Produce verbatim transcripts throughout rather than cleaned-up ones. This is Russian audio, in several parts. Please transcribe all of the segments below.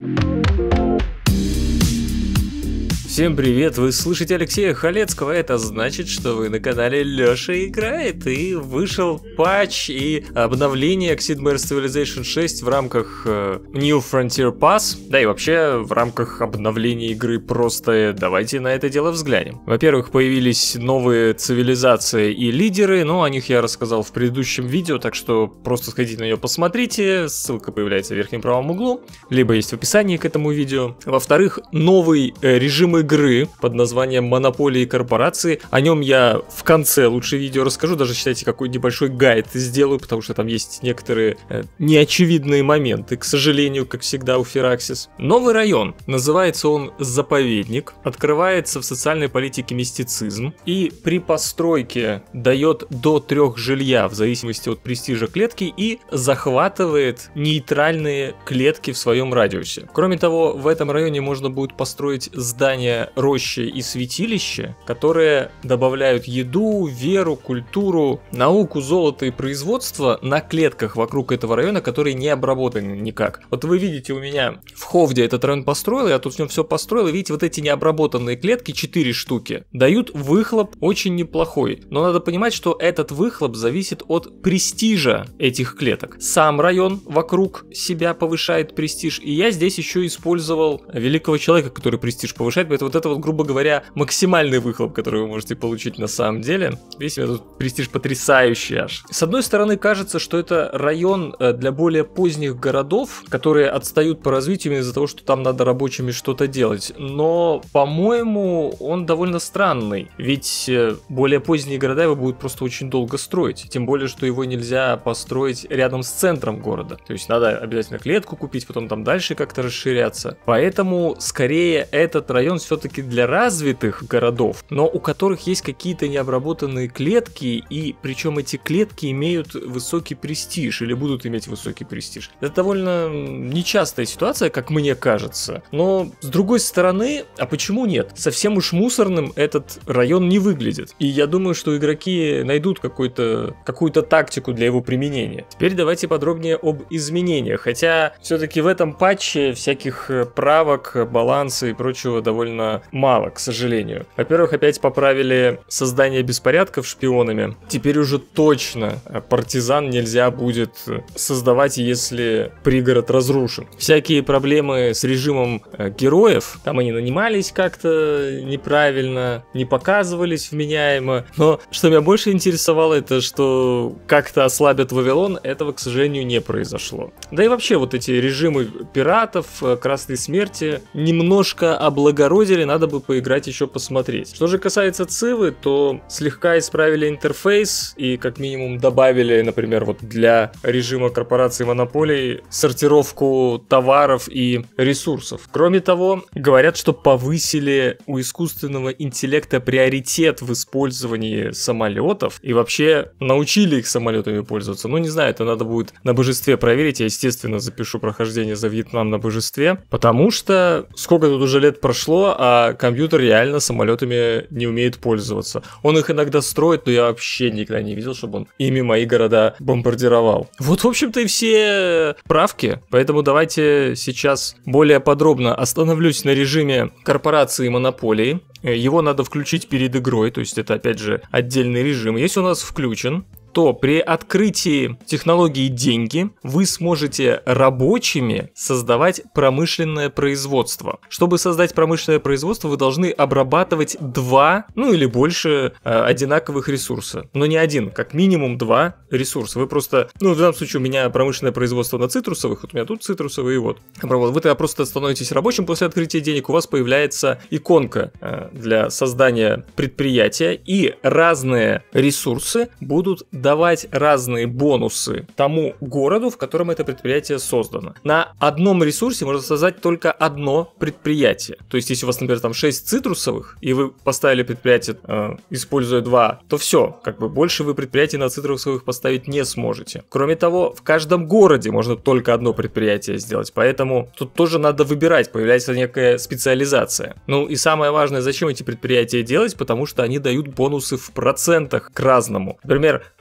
Всем привет, вы слышите Алексея Халецкого, это значит, что вы на канале Лёша Играет, и вышел патч и обновление к Sid Meier's Civilization шесть в рамках э, New Frontier Pass, да и вообще в рамках обновления игры просто давайте на это дело взглянем. Во-первых, появились новые цивилизации и лидеры, но о них я рассказал в предыдущем видео, так что просто сходите на нее посмотрите, ссылка появляется в верхнем правом углу, либо есть в описании к этому видео. Во-вторых, новый э, режим игры под названием Монополии корпорации. О нем я в конце лучше видео расскажу, даже считайте, какой небольшой гайд сделаю, потому что там есть некоторые э, неочевидные моменты, к сожалению, как всегда у Firaxis. Новый район, называется он Заповедник, открывается в социальной политике мистицизм и при постройке дает до трех жилья в зависимости от престижа клетки и захватывает нейтральные клетки в своем радиусе. Кроме того, в этом районе можно будет построить здания рощи и святилища, которые добавляют еду, веру, культуру, науку, золото и производство на клетках вокруг этого района, которые не обработаны никак. Вот вы видите, у меня в Ховде этот район построил, я тут в нем все построил, и видите, вот эти необработанные клетки, четыре штуки, дают выхлоп очень неплохой. Но надо понимать, что этот выхлоп зависит от престижа этих клеток. Сам район вокруг себя повышает престиж, и я здесь еще использовал великого человека, который престиж повышает. Это вот это вот, грубо говоря, максимальный выхлоп, который вы можете получить на самом деле. Видите, у меня тут престиж потрясающий аж. С одной стороны, кажется, что это район для более поздних городов, которые отстают по развитию из-за того, что там надо рабочими что-то делать. Но, по-моему, он довольно странный. Ведь более поздние города его будут просто очень долго строить. Тем более, что его нельзя построить рядом с центром города. То есть надо обязательно клетку купить, потом там дальше как-то расширяться. Поэтому, скорее, этот район все-таки для развитых городов, но у которых есть какие-то необработанные клетки, и причем эти клетки имеют высокий престиж или будут иметь высокий престиж. Это довольно нечастая ситуация, как мне кажется. Но с другой стороны, а почему нет? Совсем уж мусорным этот район не выглядит. И я думаю, что игроки найдут какой-то, какую-то тактику для его применения. Теперь давайте подробнее об изменениях. Хотя все-таки в этом патче всяких правок, баланса и прочего довольно мало, к сожалению. Во-первых, опять поправили создание беспорядков шпионами. Теперь уже точно партизан нельзя будет создавать, если пригород разрушен. Всякие проблемы с режимом героев, там они нанимались как-то неправильно, не показывались вменяемо. Но что меня больше интересовало, это что как-то ослабят Вавилон, этого, к сожалению, не произошло. Да и вообще вот эти режимы пиратов, Красной Смерти немножко облагородили, надо бы поиграть еще посмотреть. Что же касается Цивы, то слегка исправили интерфейс и как минимум добавили, например, вот для режима корпорации монополий сортировку товаров и ресурсов. Кроме того, говорят, что повысили у искусственного интеллекта приоритет в использовании самолетов и вообще научили их самолетами пользоваться. Ну, не знаю, это надо будет на божестве проверить. Я, естественно, запишу прохождение за Вьетнам на божестве, потому что сколько тут уже лет прошло, а компьютер реально самолетами не умеет пользоваться. Он их иногда строит, но я вообще никогда не видел, чтобы он ими мои города бомбардировал. Вот, в общем-то, и все правки. Поэтому давайте сейчас более подробно остановлюсь на режиме корпорации и монополии. Его надо включить перед игрой, то есть это, опять же, отдельный режим. Если у нас включен, то при открытии технологии деньги вы сможете рабочими создавать промышленное производство. Чтобы создать промышленное производство, вы должны обрабатывать два, ну или больше э, одинаковых ресурса. Но не один, как минимум два ресурса. Вы просто, ну в данном случае у меня промышленное производство на цитрусовых, вот у меня тут цитрусовые, вот. Вы тогда просто становитесь рабочим после открытия денег, у вас появляется иконка э, для создания предприятия, и разные ресурсы будут давать разные бонусы тому городу, в котором это предприятие создано. На одном ресурсе можно создать только одно предприятие. То есть, если у вас, например, там шесть цитрусовых, и вы поставили предприятие, э, используя два, то все, как бы больше вы предприятий на цитрусовых поставить не сможете. Кроме того, в каждом городе можно только одно предприятие сделать, поэтому тут тоже надо выбирать, появляется некая специализация. Ну и самое важное, зачем эти предприятия делать, потому что они дают бонусы в процентах к разному. Например, при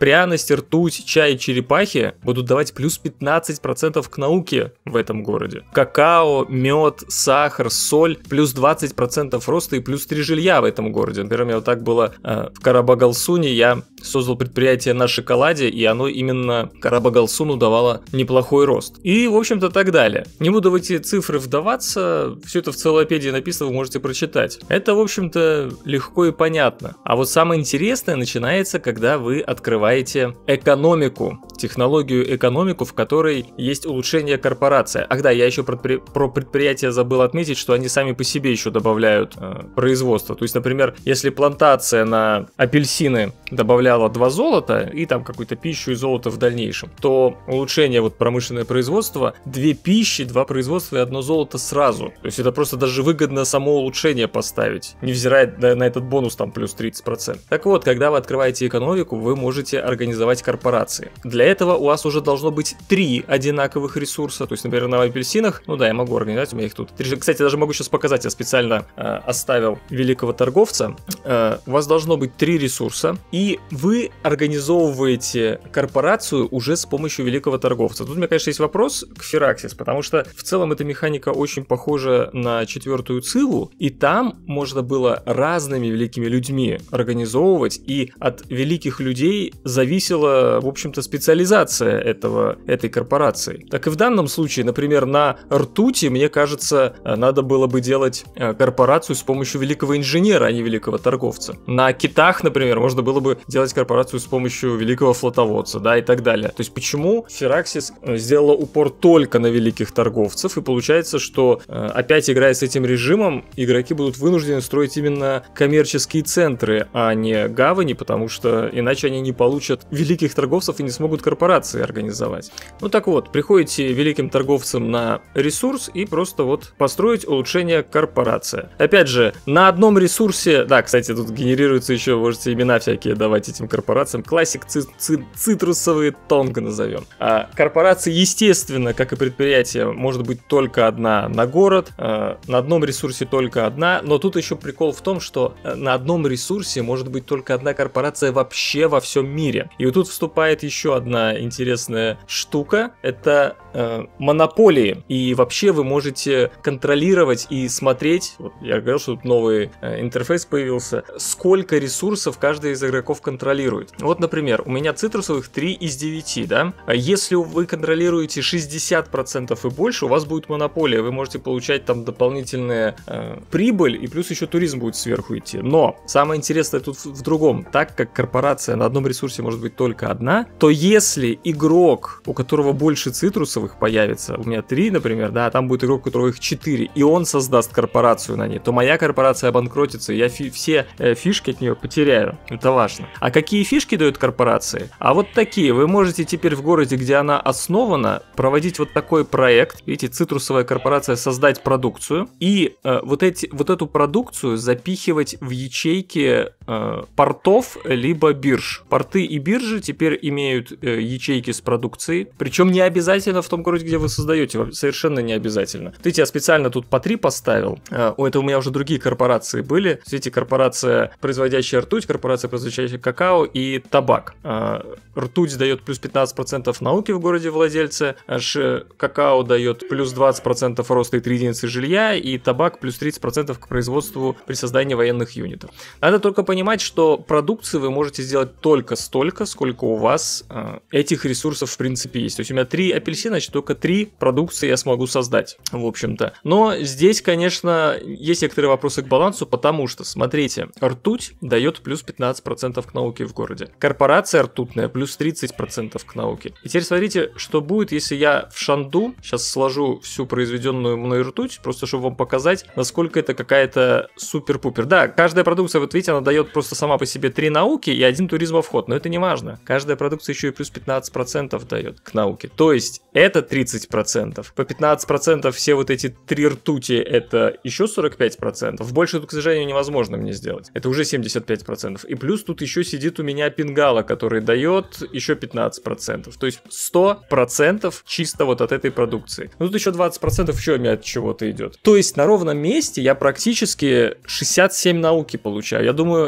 пряность, ртуть, чай, черепахи будут давать плюс пятнадцать процентов к науке в этом городе. Какао, мед, сахар, соль плюс двадцать процентов роста и плюс три жилья в этом городе. Например, у меня вот так было э, в Карабагалсуне, я создал предприятие на шоколаде, и оно именно Карабагалсуну давало неплохой рост. И, в общем-то, так далее. Не буду в эти цифры вдаваться, все это в целопедии написано, вы можете прочитать. Это, в общем-то, легко и понятно. А вот самое интересное начинается, когда вы открываете экономику, технологию экономику, в которой есть улучшение корпорации. Ах да, я еще про, про предприятия забыл отметить, что они сами по себе еще добавляют э, производство. То есть, например, если плантация на апельсины добавляла два золота и там какую-то пищу и золото в дальнейшем, то улучшение вот промышленное производство, две пищи, два производства и одно золото сразу. То есть это просто даже выгодно само улучшение поставить, невзирая на, на этот бонус там плюс тридцать процентов. Так вот, когда вы открываете экономику, вы можете организовать корпорации. Для этого у вас уже должно быть три одинаковых ресурса. То есть, например, на апельсинах, ну да, я могу организовать, у меня их тут три. Кстати, даже могу сейчас показать, я специально э, оставил великого торговца. Э, у вас должно быть три ресурса, и вы организовываете корпорацию уже с помощью великого торговца. Тут у меня, конечно, есть вопрос к Firaxis, потому что в целом эта механика очень похожа на четвертую Циву, и там можно было разными великими людьми организовывать, и от великих людей зависела, в общем-то, специализация этого, этой корпорации. Так и в данном случае, например, на ртути, мне кажется, надо было бы делать корпорацию с помощью великого инженера, а не великого торговца. На китах, например, можно было бы делать корпорацию с помощью великого флотоводца, да, и так далее. То есть почему Firaxis сделала упор только на великих торговцев, и получается, что опять играя с этим режимом, игроки будут вынуждены строить именно коммерческие центры, а не гавани, потому что иначе они не получат великих торговцев и не смогут корпорации организовать. Ну так вот, приходите великим торговцам на ресурс и просто вот построить улучшение корпорации. Опять же, на одном ресурсе, да, кстати, тут генерируются еще, можете имена всякие давать этим корпорациям, классик ци ци цитрусовые тонко назовем. А корпорация, естественно, как и предприятие, может быть только одна на город, а, на одном ресурсе только одна, но тут еще прикол в том, что на одном ресурсе может быть только одна корпорация вообще во всем мире. И вот тут вступает еще одна интересная штука, это э, монополии. И вообще вы можете контролировать и смотреть, вот я говорил, что тут новый э, интерфейс появился, сколько ресурсов каждый из игроков контролирует. Вот, например, у меня цитрусовых три из девяти, да? Если вы контролируете шестьдесят процентов и больше, у вас будет монополия, вы можете получать там дополнительную э, прибыль, и плюс еще туризм будет сверху идти. Но самое интересное тут в, в другом. Так как корпорация на одном ресурсе может быть только одна, то если игрок, у которого больше цитрусовых появится, у меня три, например, да, а там будет игрок, у которого их четыре, и он создаст корпорацию на ней, то моя корпорация обанкротится, и я фи все э, фишки от нее потеряю. Это важно. А какие фишки дают корпорации? А вот такие. Вы можете теперь в городе, где она основана, проводить вот такой проект. Видите, цитрусовая корпорация создать продукцию, и э, вот, эти, вот эту продукцию запихивать в ячейки э, портов либо бирж. Порты и биржи теперь имеют э, ячейки с продукцией, причем не обязательно в том городе, где вы создаете, совершенно не обязательно. Видите, я специально тут по три поставил. Э, у этого у меня уже другие корпорации были. Видите, корпорация, производящая ртуть, корпорация, производящая какао и табак. Э, ртуть дает плюс пятнадцать процентов науки в городе владельца, аж какао дает плюс двадцать процентов роста и три единицы жилья, и табак плюс тридцать процентов к производству при создании военных юнитов. Надо только понимать, что продукции вы можете сделать только столько, сколько у вас э, этих ресурсов в принципе есть. То есть у меня три апельсина, значит только три продукции я смогу создать, в общем-то. Но здесь, конечно, есть некоторые вопросы к балансу, потому что, смотрите, ртуть дает плюс пятнадцать процентов к науке в городе. Корпорация ртутная плюс тридцать процентов к науке. И теперь смотрите, что будет, если я в Шанду сейчас сложу всю произведенную мной ртуть, просто чтобы вам показать, насколько это какая-то супер-пупер. Да, каждая продукция, вот видите, она дает просто сама по себе три науки и один туризма вход, но это не важно. Каждая продукция еще и плюс пятнадцать процентов дает к науке. То есть это тридцать процентов. По пятнадцать процентов все вот эти три ртути это еще сорок пять процентов. Больше тут, к сожалению, невозможно мне сделать. Это уже семьдесят пять процентов. И плюс тут еще сидит у меня пингала, который дает еще пятнадцать процентов. То есть сто процентов чисто вот от этой продукции. Ну тут еще двадцать процентов еще у меня от чего-то идет. То есть на ровном месте я практически шестьдесят семь науки получаю. Я думаю,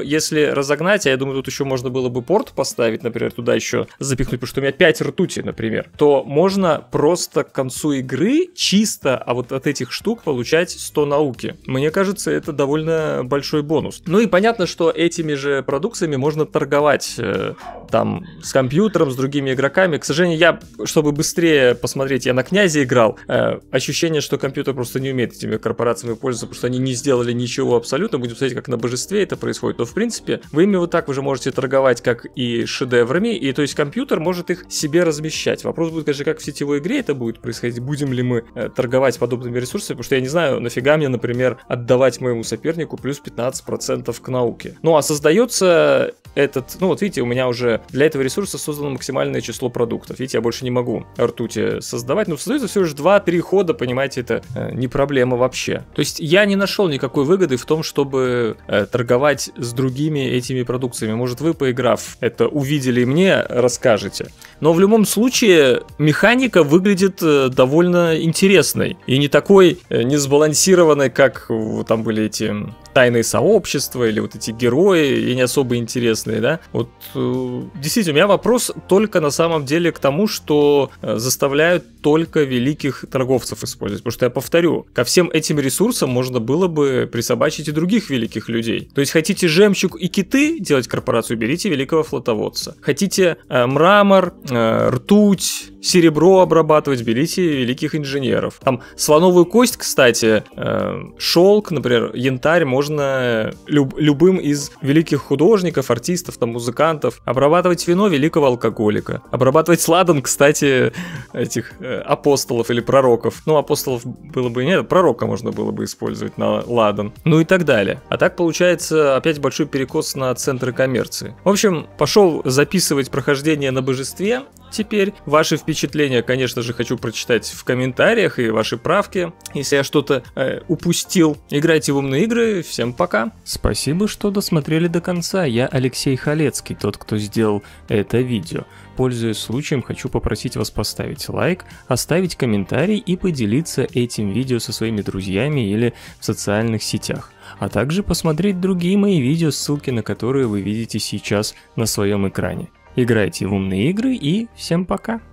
если разогнать, а я думаю, тут еще можно было бы порт поставить, например, туда еще запихнуть, потому что у меня пять ртути, например, то можно просто к концу игры чисто, а вот от этих штук получать сто науки. Мне кажется, это довольно большой бонус. Ну и понятно, что этими же продукциями можно торговать э, там с компьютером, с другими игроками. К сожалению, я, чтобы быстрее посмотреть, я на князе играл, э, ощущение, что компьютер просто не умеет этими корпорациями пользоваться, потому что они не сделали ничего абсолютно. Будем смотреть, как на божестве это происходит. Но в принципе, вы ими вот так уже можете торговать, как и шедеврами, и то есть компьютер может их себе размещать. Вопрос будет, конечно, как в сетевой игре это будет происходить, будем ли мы э, торговать подобными ресурсами, потому что я не знаю, нафига мне, например, отдавать моему сопернику плюс пятнадцать процентов к науке. Ну а создается этот, ну вот видите, у меня уже для этого ресурса создано максимальное число продуктов. Видите, я больше не могу ртути создавать, но создается всего лишь два-три хода, понимаете, это э, не проблема вообще. То есть я не нашел никакой выгоды в том, чтобы э, торговать с другими этими продукциями. Может, вы, поиграв, это увидели и мне расскажете. Но в любом случае механика выглядит э, довольно интересной и не такой э, несбалансированной, как э, там были эти тайные сообщества или вот эти герои, и не особо интересные, да. Вот э, действительно, у меня вопрос только на самом деле к тому, что э, заставляют только великих торговцев использовать. Потому что я повторю, ко всем этим ресурсам можно было бы присобачить и других великих людей. То есть хотите жемчуг и киты делать корпорацию, берите великого флотоводца. Хотите э, мрамор, э, ртуть, серебро обрабатывать, берите великих инженеров. Там слоновую кость, кстати, э, шелк, например, янтарь можно люб, любым из великих художников, артистов, там, музыкантов. Обрабатывать вино великого алкоголика. Обрабатывать ладан, кстати, этих э, апостолов или пророков. Ну, апостолов было бы нет, пророка можно было бы использовать на ладан. Ну и так далее. А так получается опять большой перекос на центры коммерции. В общем, пошел записывать прохождение на божестве. Теперь ваши впечатления, конечно же, хочу прочитать в комментариях и ваши правки, если я что-то э, упустил. Играйте в умные игры, всем пока. Спасибо, что досмотрели до конца. Я Алексей Халецкий, тот, кто сделал это видео. Пользуясь случаем, хочу попросить вас поставить лайк, оставить комментарий и поделиться этим видео со своими друзьями или в социальных сетях. А также посмотреть другие мои видео, ссылки на которые вы видите сейчас на своем экране. Играйте в умные игры и всем пока!